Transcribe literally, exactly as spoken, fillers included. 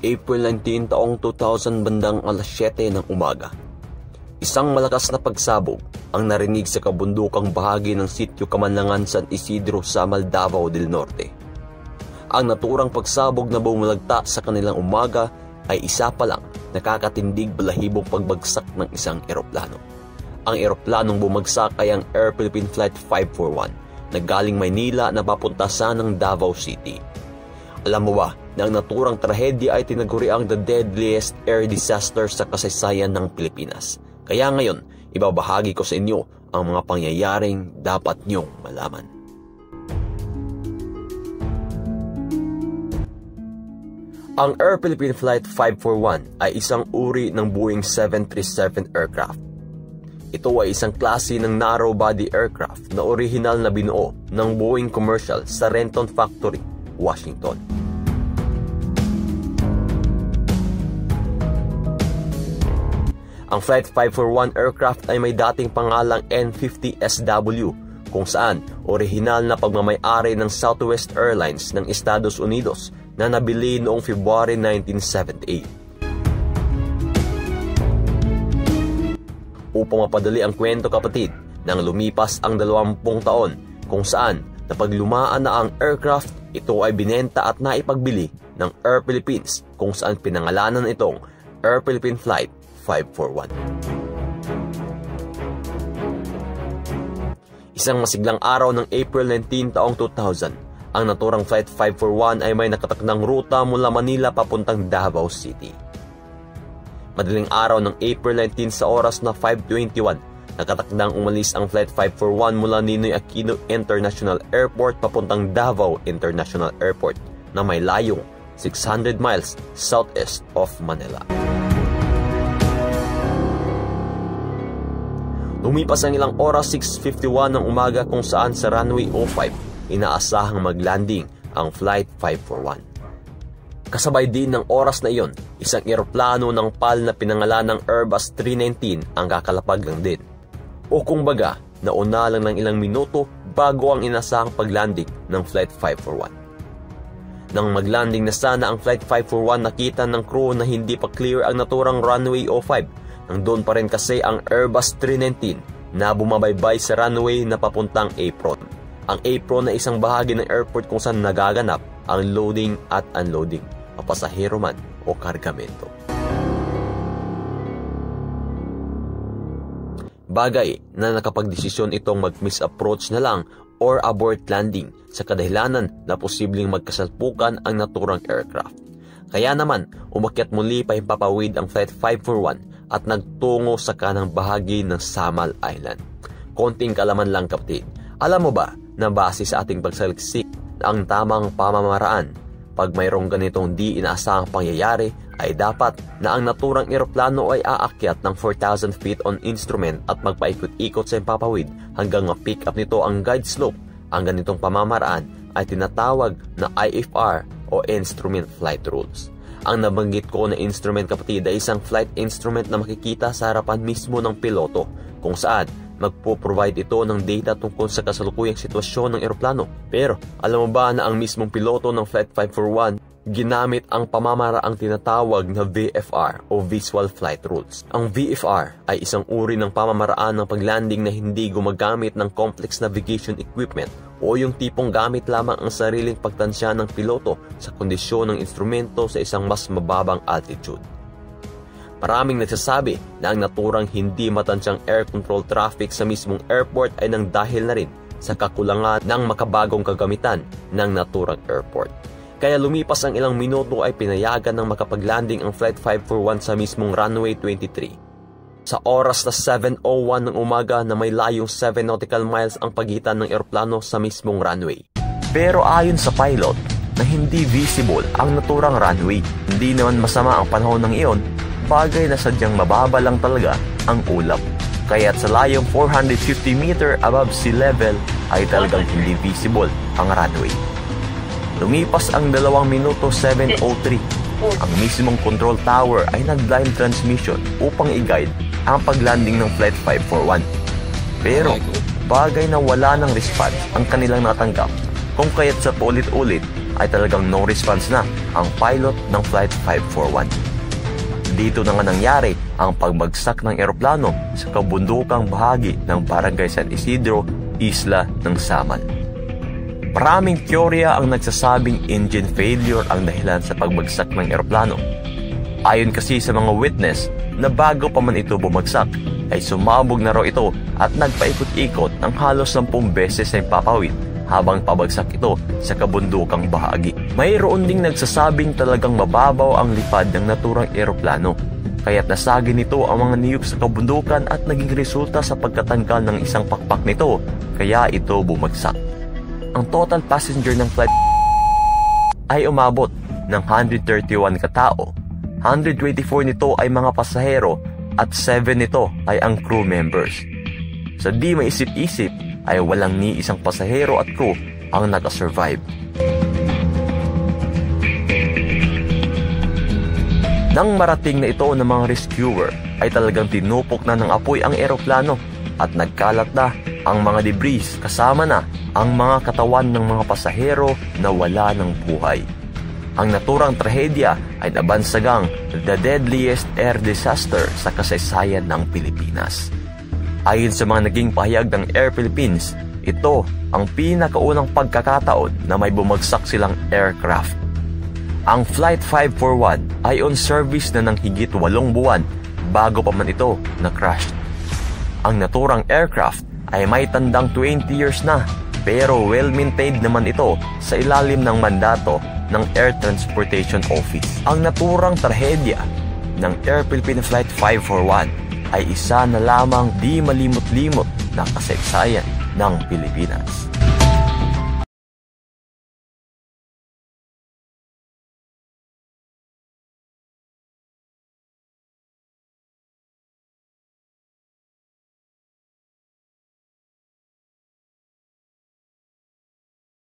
April nineteen taong two thousand bandang alas siyete ng umaga. Isang malakas na pagsabog ang narinig sa kabundukang bahagi ng sitio Kamanlangan, San Isidro, Samal, Davao del Norte. Ang naturang pagsabog na bumulagta sa kanilang umaga ay isa pa lang nakakatindig balahibong pagbagsak ng isang eroplano. Ang eroplanong bumagsak ay ang Air Philippine Flight five forty-one na galing Maynila na papunta sa ng Davao City. Alam mo ba na ang naturang trahedya ay tinaguri ang the deadliest air disaster sa kasaysayan ng Pilipinas. Kaya ngayon, ibabahagi ko sa inyo ang mga pangyayaring dapat niyong malaman. Ang Air Philippine Flight five forty-one ay isang uri ng Boeing seven thirty-seven aircraft. Ito ay isang klase ng narrow-body aircraft na orihinal na binuo ng Boeing Commercial sa Renton Factory, Washington. Ang Flight five forty-one aircraft ay may dating pangalang N fifty S W kung saan orihinal na pagmamay-ari ng Southwest Airlines ng Estados Unidos na nabili noong February nineteen seventy-eight. Upang mapadali ang kwento, kapatid, nang lumipas ang dalawampung taon kung saan napaglumaan na ang aircraft, ito ay binenta at naipagbili ng Air Philippines kung saan pinangalanan itong Air Philippine Flight five forty-one. Isang masiglang araw ng April nineteen taong two thousand, ang naturang Flight five forty-one ay may nakatakdang ruta mula Manila papuntang Davao City. Madaling araw ng April nineteen sa oras na five twenty-one, nakatakdang umalis ang Flight five forty-one mula Ninoy Aquino International Airport papuntang Davao International Airport na may layong six hundred miles southeast of Manila. Lumipas ang ilang oras, six fifty-one ng umaga kung saan sa runway oh five inaasahang maglanding ang Flight five forty-one. Kasabay din ng oras na iyon, isang eroplano ng P A L na pinangalan ng Airbus three nineteen ang kakalapag lang din. O kung baga, nauna lang ng ilang minuto bago ang inasahang paglanding ng Flight five forty-one. Nang maglanding na sana ang Flight five forty-one, nakita ng crew na hindi pa clear ang naturang runway oh five. Nandun pa rin kasi ang Airbus three nineteen na bumabaybay sa runway na papuntang apron. Ang apron na isang bahagi ng airport kung saan nagaganap ang loading at unloading, mapasahero man o kargamento. Bagay na nakapagdesisyon itong mag-misapproach na lang or abort landing sa kadahilanan na posibleng magkasalpukan ang naturang aircraft. Kaya naman, umakyat muli pa himpapawid ang Flight five forty-one at nagtungo sa kanang bahagi ng Samal Island. Konting kaalaman lang, kapatid. Alam mo ba na base sa ating pagsaliksik na ang tamang pamamaraan pag mayroong ganitong di inaasahang pangyayari ay dapat na ang naturang eroplano ay aakyat ng four thousand feet on instrument at magpaikot-ikot sa himpapawid hanggang ma-pick up nito ang guide slope. Ang ganitong pamamaraan ay tinatawag na I F R o Instrument Flight Rules. Ang nabanggit ko na instrument, kapatid, ay isang flight instrument na makikita sa harapan mismo ng piloto kung saan magpo-provide ito ng data tungkol sa kasalukuyang sitwasyon ng eroplano. Pero alam mo ba na ang mismong piloto ng Flight five forty-one ginamit ang pamamaraang tinatawag na V F R o Visual Flight Rules. Ang V F R ay isang uri ng pamamaraan ng paglanding na hindi gumagamit ng complex navigation equipment o yung tipong gamit lamang ang sariling pagtansya ng piloto sa kondisyon ng instrumento sa isang mas mababang altitude. Maraming nagsasabi na ang naturang hindi matansyang air control traffic sa mismong airport ay nang dahil na rin sa kakulangan ng makabagong kagamitan ng naturang airport. Kaya lumipas ang ilang minuto ay pinayagan ng makapaglanding ang Flight five forty-one sa mismong runway twenty-three. Sa oras na seven oh one ng umaga na may layong seven nautical miles ang pagitan ng eroplano sa mismong runway. Pero ayon sa pilot na hindi visible ang naturang runway, hindi naman masama ang panahon ng iyon, bagay na sadyang mababa lang talaga ang ulap. Kaya't sa layong four hundred fifty meter above sea level ay talagang hindi visible ang runway. Lumipas ang dalawang minuto, seven oh three. Ang mismong control tower ay nag-line transmission upang i-guide ang paglanding ng Flight five forty-one. Pero bagay na wala ng response ang kanilang natanggap kung kaya't sa paulit-ulit ay talagang no response na ang pilot ng Flight five forty-one. Dito na nga nangyari ang pagbagsak ng eroplano sa kabundukang bahagi ng Barangay San Isidro, Isla ng Samar. Maraming teorya ang nagsasabing engine failure ang dahilan sa pagbagsak ng eroplano. Ayon kasi sa mga witness na bago pa man ito bumagsak ay sumabog na raw ito at nagpaikot-ikot ng halos sampung beses na papawid habang pabagsak ito sa kabundukang bahagi. Mayroon ding nagsasabing talagang mababaw ang lipad ng naturang eroplano, kaya't nasagi nito ang mga niyog sa kabundukan at naging resulta sa pagkatanggal ng isang pakpak nito, kaya ito bumagsak. Ang total passenger ng flight ay umabot ng one hundred thirty-one katao. one hundred twenty-four nito ay mga pasahero at seven nito ay ang crew members. Sa di maisip-isip ay walang ni isang pasahero at crew ang nakasurvive. Nang marating na ito ng mga rescuer ay talagang tinupok na ng apoy ang eroplano at nagkalat na ang mga debris kasama na ang mga katawan ng mga pasahero na wala ng buhay. Ang naturang trahedya ay nabansagang the deadliest air disaster sa kasaysayan ng Pilipinas. Ayon sa mga naging pahayag ng Air Philippines, ito ang pinakaunang pagkakataon na may bumagsak silang aircraft. Ang Flight five forty-one ay on service na ng higit walong buwan bago pa man ito na-crash. Ang naturang aircraft ay may tandang twenty years na, pero well-maintained naman ito sa ilalim ng mandato ng Air Transportation Office. Ang naturang trahedya ng Air Philippine Flight five forty-one ay isa na lamang di malimot-limot na kasaysayan ng Pilipinas.